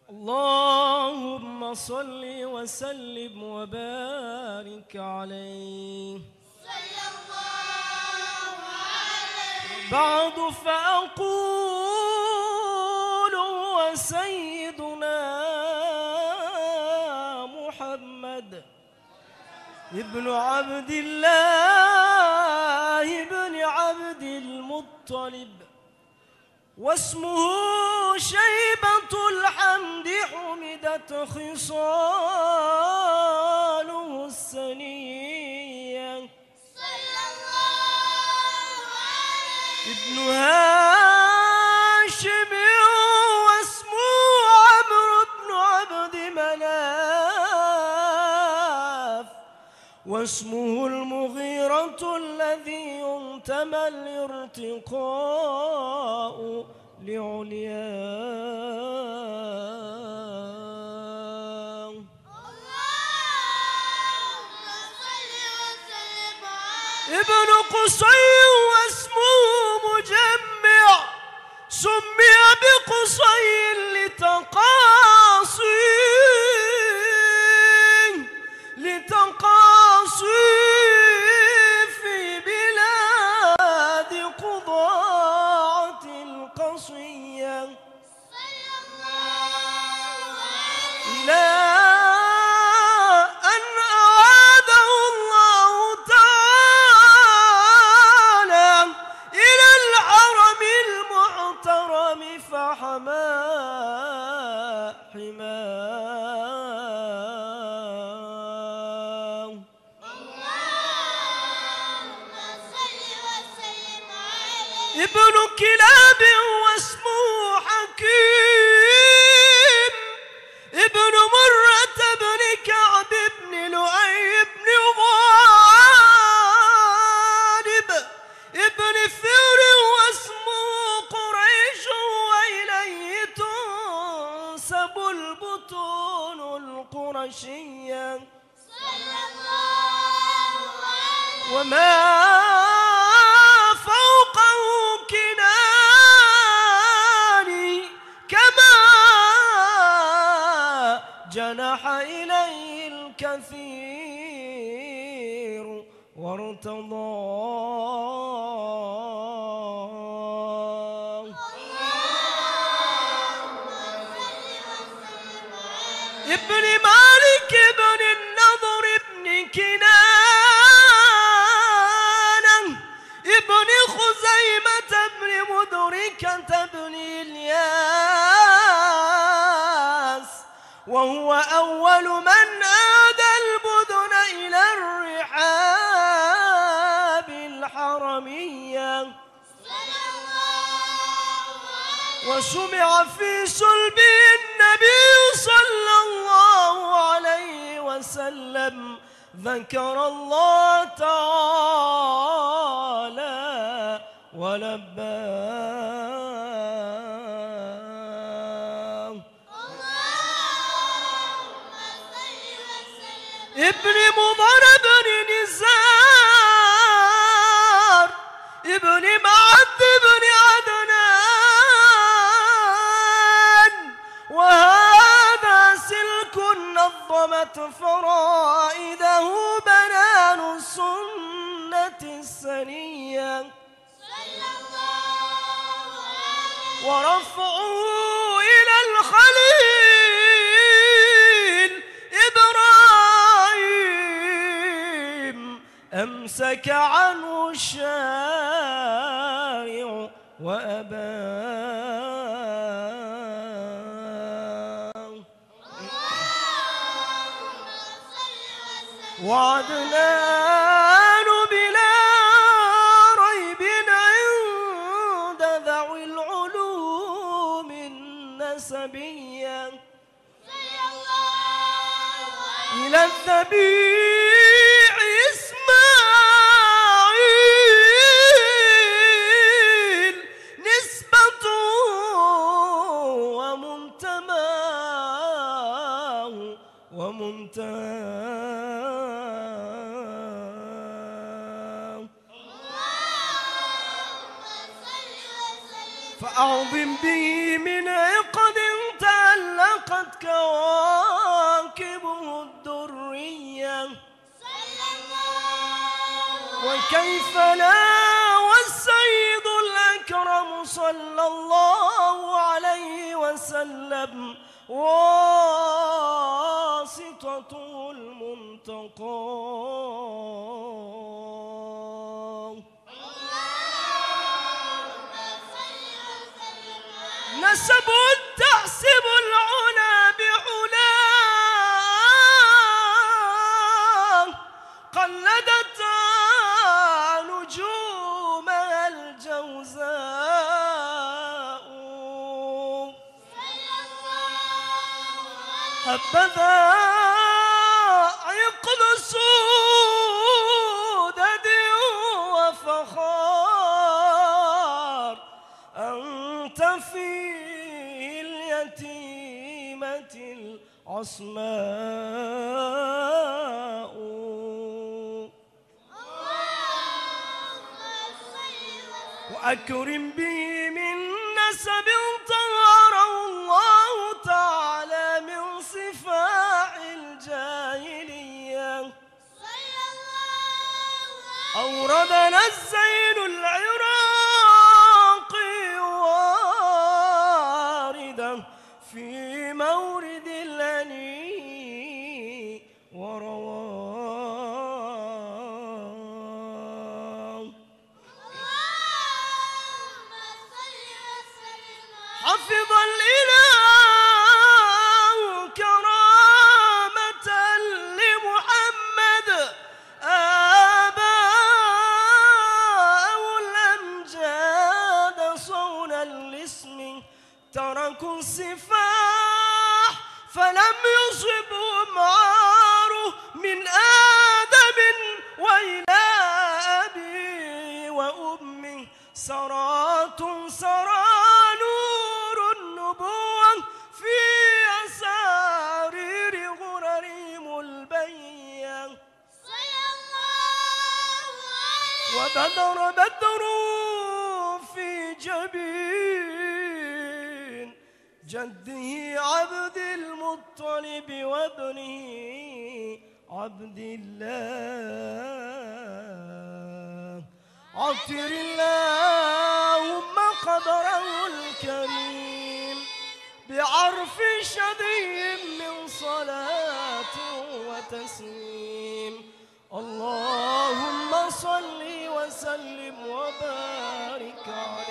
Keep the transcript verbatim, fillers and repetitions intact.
اللهم صل وسلم وبارك عليه صلى الله عليه. بعد فأقول وسيدنا محمد ابن عبد الله ابن عبد المطلب، واسمه شيبة الحمد حمدت خصاله السنية صلى الله عليه. ابن هاشم واسمه عمرو بن عبد مناف، واسمه المغيرة الذي ينتمى الارتقاء لعلياه. اللهم صل وسلم عليه. ابن قصي واسمه مجمع، سمي بقصي لتقاصي لتقاصي في بلاد قضاعة القصية صلى الله عليه. إلى أن أعاده الله تعالى إلى الحرم المحترم فحمى حماه. اللهم صل وسلم عليه. ابن كلاب واسمه حكيم، ابن مرة بن كعب بن لؤي بن غالب ابن فر واسمه قريش، وإليه تنسب البطون القرشية صلى الله عليه. وما فوقه كناني، كما جنح إليه الكثير وارتضاه. اللهم صل وسلم عليه. ابن مالك بن النضر بن كنانة ابن خزيمة بن مدركة بن إلياس، وهو أول من آدى المدن إلى الرحاب الحرمية، صلى الله عليه. وسمع في صلبه النبي صلى الله عليه وسلم ذكر الله تعالى ولباه. اللهم صل وسلم. ابن مضر بن نزار ابن معد بن عدنان، وهذا سلك نظمت فرائده بنان السنة السنية، صلى الله عليه. ورفعه إلى الخليل إبراهيم أمسك عنه الشارع وأباه. اللهم صل وسلم. وعدنان بلا ريب عند ذوي العلوم النسبية صلى الله عليه. إلى الذبيح إسماعيل نسبته ومنتماه ومنتهاه. اللهم صل وسلم. فأعظم به من عقد تعلقت وكيف لا والسيد الأكرم صلى الله عليه وسلم واسطته المنتقى. نسب تحسب العلا بعلاه، قلدت نجومها الجوزاء. هبذا عقد سودد وفخار، أنت في اليتيمة العصماء. وأكرم به من نسب طهره الله تعالى من صفاع الجاهلية. أوردنا الزين العراقي واردا في مورد الأني ورواه. حفظ الإله كرامة لمحمد آباءه الأمجاد صونا لاسم تركوا السفاح فلم يصبهم عار من آدم وإلى أبي وأمي سرات سرى نور النبوة في أسارير غررهم البية. وبدر بدر في جبين جده عبد المطلب وابنه عبد الله. عطر اللهم قدره الكريم بعرف شدي من صلاة وتسليم. اللهم صل وسلم وبارك عليه.